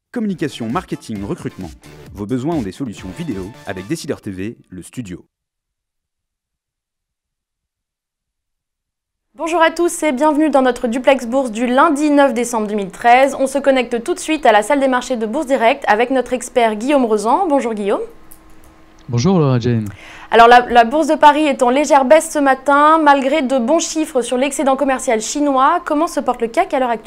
Communication, marketing, recrutement. Vos besoins ont des solutions vidéo avec Décideur TV, le studio. Bonjour à tous et bienvenue dans notre duplex bourse du lundi 9 décembre 2013. On se connecte tout de suite à la salle des marchés de Bourse Direct avec notre expert Guillaume Rozan. Bonjour Guillaume. Bonjour Laura Jane. Alors la bourse de Paris est en légère baisse ce matin malgré de bons chiffres sur l'excédent commercial chinois. Comment se porte le CAC à l'heure actuelle ?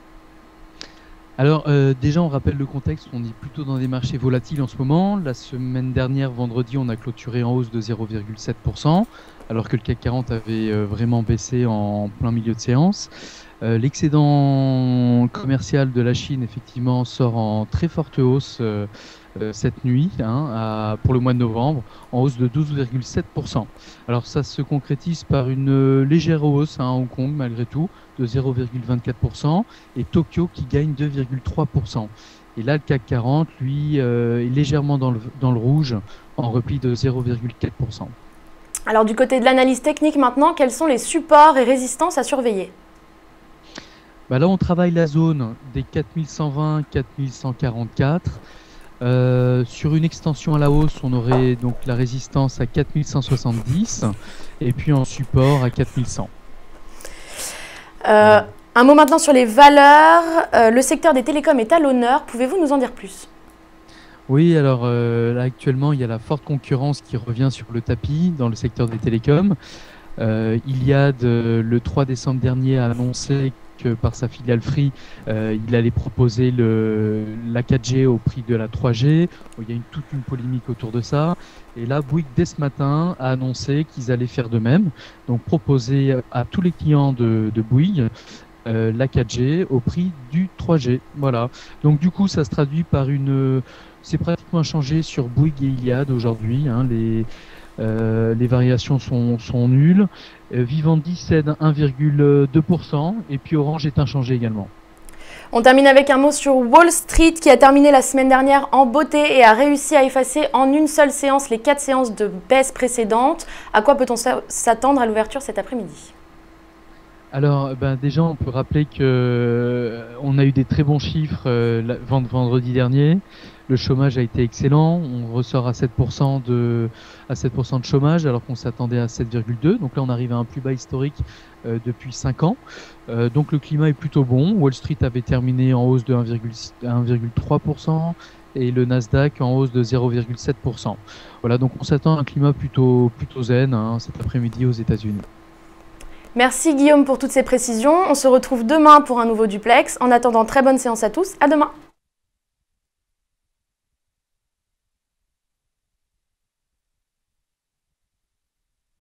Alors déjà on rappelle le contexte, on est plutôt dans des marchés volatiles en ce moment. La semaine dernière, vendredi, on a clôturé en hausse de 0,7%, alors que le CAC 40 avait vraiment baissé en plein milieu de séance. L'excédent commercial de la Chine, effectivement, sort en très forte hausse cette nuit, pour le mois de novembre, en hausse de 12,7%. Alors ça se concrétise par une légère hausse à Hong Kong, malgré tout, de 0,24%, et Tokyo qui gagne 2,3%. Et là, le CAC 40, lui, est légèrement dans le rouge, en repli de 0,4%. Alors du côté de l'analyse technique maintenant, quels sont les supports et résistances à surveiller ? Là, on travaille la zone des 4120-4144. Sur une extension à la hausse, on aurait donc la résistance à 4170 et puis en support à 4100. Un mot maintenant sur les valeurs. Le secteur des télécoms est à l'honneur. Pouvez-vous nous en dire plus ? Oui, alors là actuellement, il y a la forte concurrence qui revient sur le tapis dans le secteur des télécoms. Iliad, le 3 décembre dernier, a annoncé que par sa filiale Free, il allait proposer la 4G au prix de la 3G. Il y a toute une polémique autour de ça. Et là, Bouygues, dès ce matin, a annoncé qu'ils allaient faire de même. Donc proposer à tous les clients de Bouygues la 4G au prix du 3G. Voilà. Donc du coup, ça se traduit par c'est pratiquement inchangé sur Bouygues et Iliad aujourd'hui. Les variations sont nulles. Vivendi cède 1,2% et puis Orange est inchangé également. On termine avec un mot sur Wall Street qui a terminé la semaine dernière en beauté et a réussi à effacer en une seule séance les 4 séances de baisse précédentes. À quoi peut-on s'attendre à l'ouverture cet après-midi ? Alors, déjà, on peut rappeler qu'on a eu des très bons chiffres vendredi dernier. Le chômage a été excellent. On ressort à 7% de chômage alors qu'on s'attendait à 7,2%. Donc là, on arrive à un plus bas historique depuis 5 ans. Donc le climat est plutôt bon. Wall Street avait terminé en hausse de 1,3% et le Nasdaq en hausse de 0,7%. Voilà, donc on s'attend à un climat plutôt zen cet après-midi aux États-Unis. Merci Guillaume pour toutes ces précisions. On se retrouve demain pour un nouveau duplex. En attendant, très bonne séance à tous. À demain.